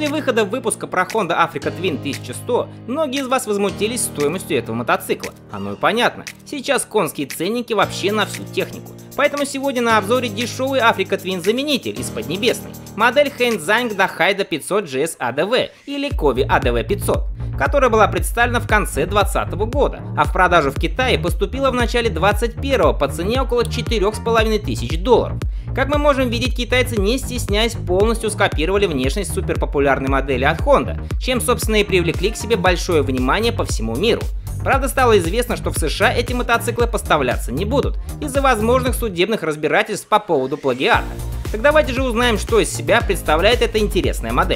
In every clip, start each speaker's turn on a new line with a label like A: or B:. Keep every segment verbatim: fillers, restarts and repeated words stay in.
A: После выхода выпуска про Honda Africa Twin тысяча сто, многие из вас возмутились стоимостью этого мотоцикла. Оно и понятно. Сейчас конские ценники вообще на всю технику. Поэтому сегодня на обзоре дешевый Africa Twin заменитель из Поднебесной. Модель Heinzang Dahaido пятьсот джи эс эй ди ви или Кови эй ди ви пятьсот, которая была представлена в конце двадцатого года, а в продажу в Китае поступила в начале двадцать первого по цене около четырёх с половиной тысяч долларов. Как мы можем видеть, китайцы, не стесняясь, полностью скопировали внешность суперпопулярной модели от Honda, чем собственно и привлекли к себе большое внимание по всему миру. Правда, стало известно, что в США эти мотоциклы поставляться не будут из-за возможных судебных разбирательств по поводу плагиата. Так давайте же узнаем, что из себя представляет эта интересная модель.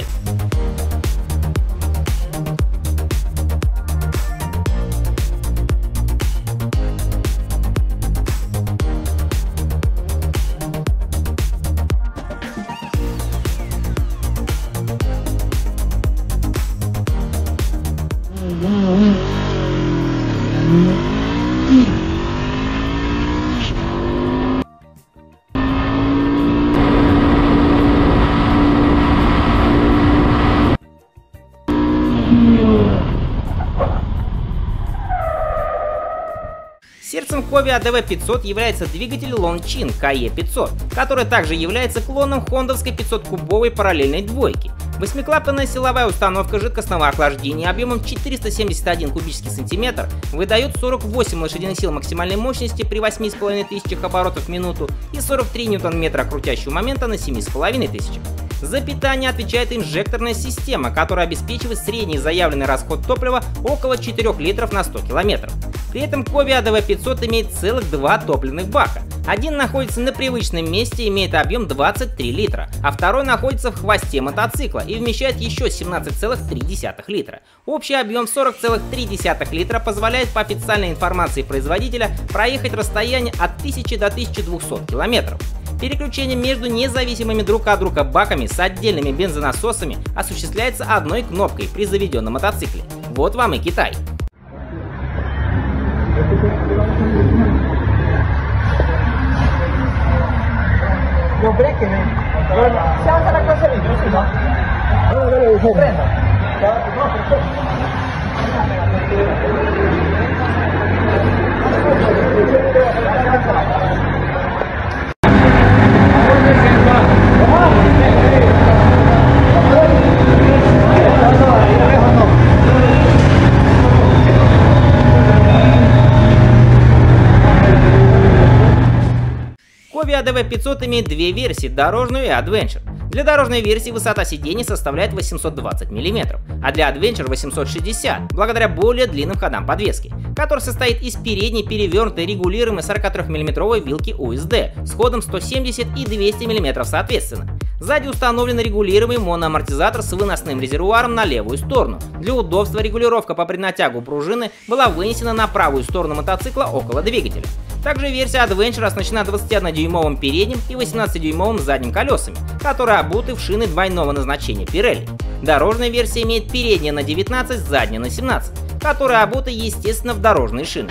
A: Сердцем Кови эй ди ви пятьсот является двигатель Longchin кей и пятьсот, который также является клоном хондовской пятисоткубовой параллельной двойки. Восьмиклапанная силовая установка жидкостного охлаждения объемом четыреста семьдесят один кубический сантиметр выдает сорок восемь лошадиных сил максимальной мощности при восьми с половиной тысячах оборотов в минуту и сорок три ньютон-метра крутящего момента на семи с половиной тысячах. За питание отвечает инжекторная система, которая обеспечивает средний заявленный расход топлива около четырёх литров на сто километров. При этом Кови эй ди ви пятьсот имеет целых два топливных бака. Один находится на привычном месте и имеет объем двадцать три литра, а второй находится в хвосте мотоцикла и вмещает еще семнадцать целых три десятых литра. Общий объем сорок целых три десятых литра позволяет по официальной информации производителя проехать расстояние от тысячи до тысячи двухсот километров. Переключение между независимыми друг от друга баками с отдельными бензонасосами осуществляется одной кнопкой при заведенном мотоцикле. Вот вам и Китай. Кови эй ди ви пятьсот имеет две версии, дорожную и Adventure. Для дорожной версии высота сидений составляет восемьсот двадцать миллиметров, а для Adventure восемьсот шестьдесят, благодаря более длинным ходам подвески, который состоит из передней перевернутой регулируемой сорокатрёхмиллиметровой вилки ю эс ди с ходом сто семьдесят и двести миллиметров соответственно. Сзади установлен регулируемый моноамортизатор с выносным резервуаром на левую сторону. Для удобства регулировка по принатягу пружины была вынесена на правую сторону мотоцикла около двигателя. Также версия Adventure оснащена двадцатиоднодюймовым передним и восемнадцатидюймовым задним колесами, которые обуты в шины двойного назначения Pirelli. Дорожная версия имеет передние на девятнадцать, задние на семнадцать, которые обуты, естественно, в дорожные шины.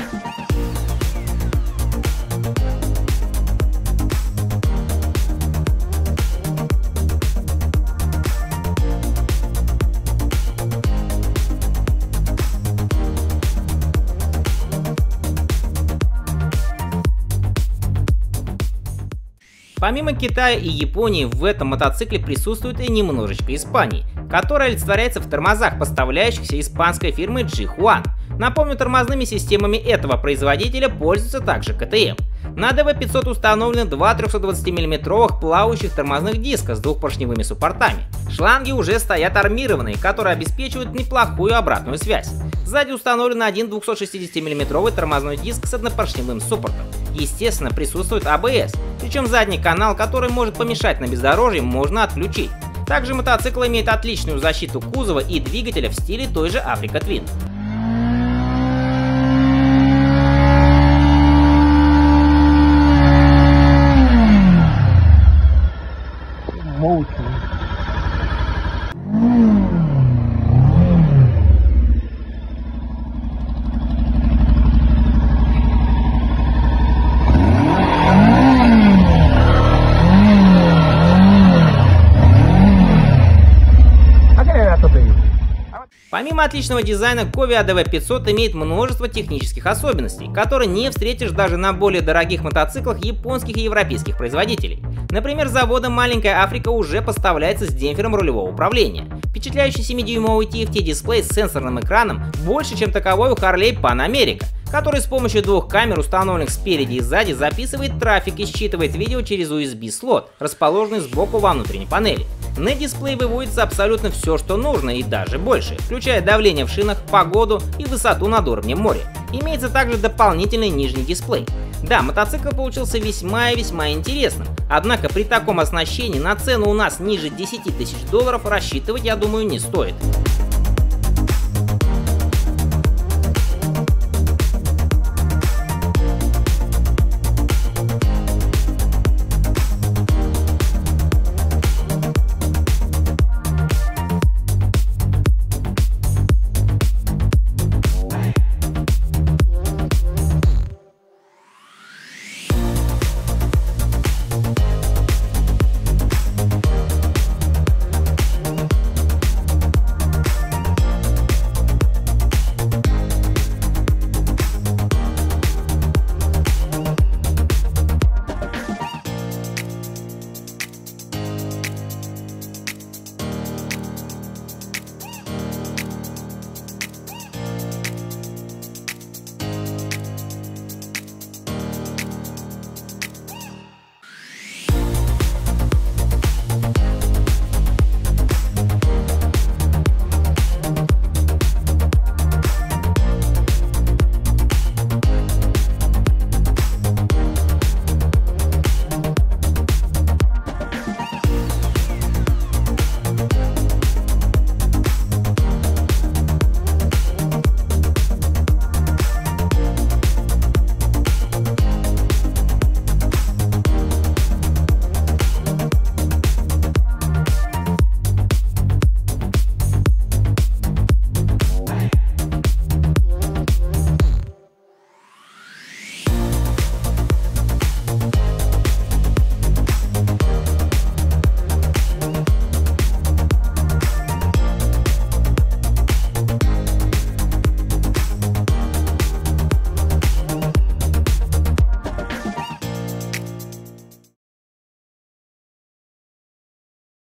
A: Помимо Китая и Японии, в этом мотоцикле присутствует и немножечко Испании, которая олицетворяется в тормозах, поставляющихся испанской фирмой джи хуан. Напомню, тормозными системами этого производителя пользуется также ка тэ эм. На ди ви пятьсот установлены два трёхсотдвадцатимиллиметровых плавающих тормозных диска с двухпоршневыми суппортами. Шланги уже стоят армированные, которые обеспечивают неплохую обратную связь. Сзади установлен один двухсотшестидесятимиллиметровый тормозной диск с однопоршневым суппортом. Естественно, присутствует а бэ эс, причем задний канал, который может помешать на бездорожье, можно отключить. Также мотоцикл имеет отличную защиту кузова и двигателя в стиле той же Africa Twin. Помимо отличного дизайна, Ковия эй ди ви пятьсот имеет множество технических особенностей, которые не встретишь даже на более дорогих мотоциклах японских и европейских производителей. Например, заводом Маленькая Африка уже поставляется с демпфером рулевого управления. Впечатляющий семидюймовый ти эф ти-дисплей с сенсорным экраном больше, чем таковой у Harley Pan America, который с помощью двух камер, установленных спереди и сзади, записывает трафик и считывает видео через ю эс би-слот, расположенный сбоку во внутренней панели. На дисплей выводится абсолютно все, что нужно, и даже больше, включая давление в шинах, погоду и высоту над уровнем моря. Имеется также дополнительный нижний дисплей. Да, мотоцикл получился весьма и весьма интересным, однако при таком оснащении на цену у нас ниже десяти тысяч долларов рассчитывать, я думаю, не стоит.